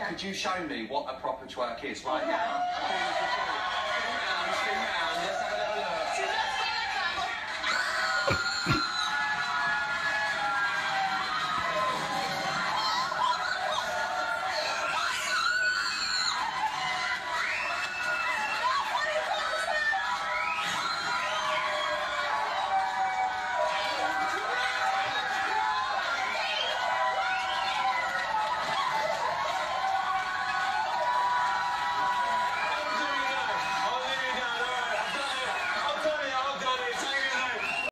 could you show me what a proper twerk is right now?